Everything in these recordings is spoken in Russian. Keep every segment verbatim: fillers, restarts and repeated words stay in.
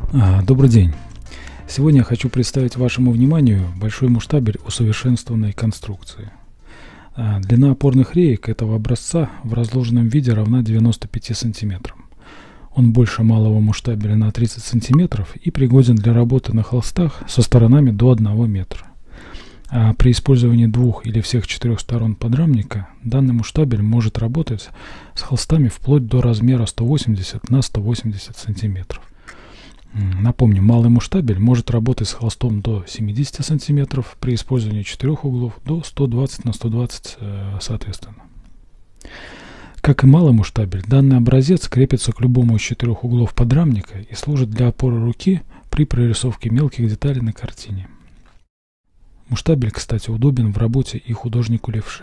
А, Добрый день! Сегодня я хочу представить вашему вниманию большой муштабель усовершенствованной конструкции. А, Длина опорных реек этого образца в разложенном виде равна девяноста пяти сантиметрам. Он больше малого муштабеля на тридцать сантиметров и пригоден для работы на холстах со сторонами до одного метра. А при использовании двух или всех четырех сторон подрамника данный муштабель может работать с холстами вплоть до размера сто восемьдесят на сто восемьдесят сантиметров. Напомню, малый муштабель может работать с холстом до семидесяти сантиметров, при использовании четырех углов до ста двадцати на сто двадцать соответственно. Как и малый муштабель, данный образец крепится к любому из четырех углов подрамника и служит для опоры руки при прорисовке мелких деталей на картине. Муштабель, кстати, удобен в работе и художнику-левше.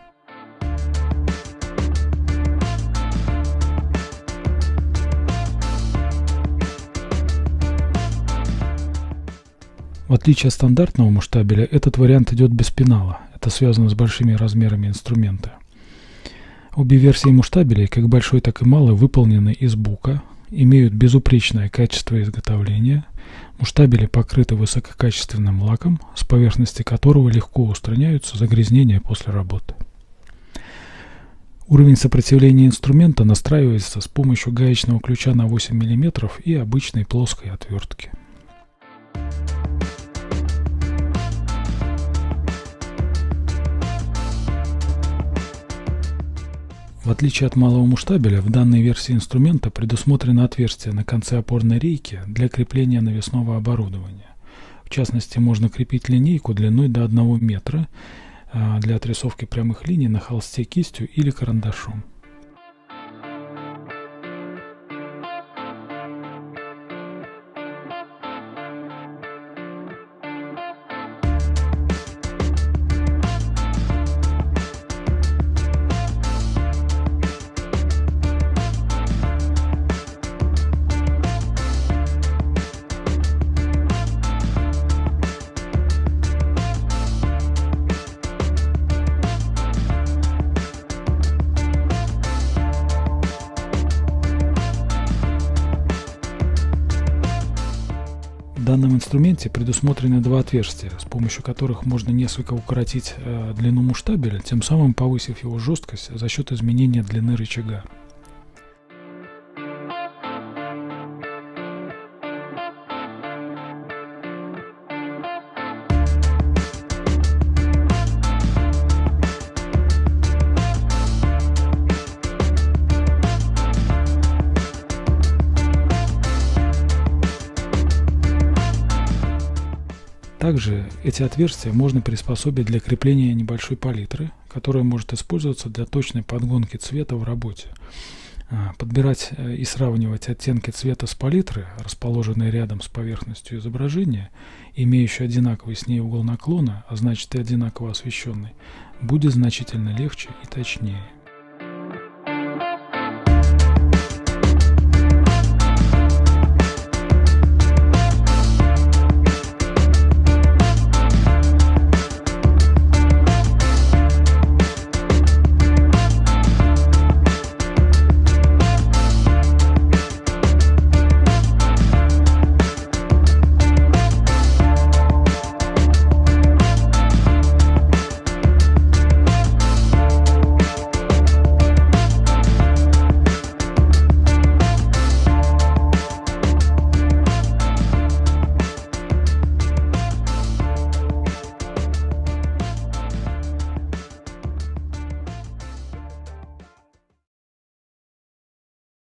В отличие от стандартного муштабеля, этот вариант идет без пенала. Это связано с большими размерами инструмента. Обе версии муштабелей, как большой, так и малый, выполнены из бука, имеют безупречное качество изготовления. Муштабели покрыты высококачественным лаком, с поверхности которого легко устраняются загрязнения после работы. Уровень сопротивления инструмента настраивается с помощью гаечного ключа на восемь миллиметров и обычной плоской отвертки. В отличие от малого муштабеля, в данной версии инструмента предусмотрено отверстие на конце опорной рейки для крепления навесного оборудования. В частности, можно крепить линейку длиной до одного метра для отрисовки прямых линий на холсте кистью или карандашом. В данном инструменте предусмотрены два отверстия, с помощью которых можно несколько укоротить э, длину муштабеля, тем самым повысив его жесткость за счет изменения длины рычага. Также эти отверстия можно приспособить для крепления небольшой палитры, которая может использоваться для точной подгонки цвета в работе. Подбирать и сравнивать оттенки цвета с палитры, расположенные рядом с поверхностью изображения, имеющей одинаковый с ней угол наклона, а значит и одинаково освещенный, будет значительно легче и точнее.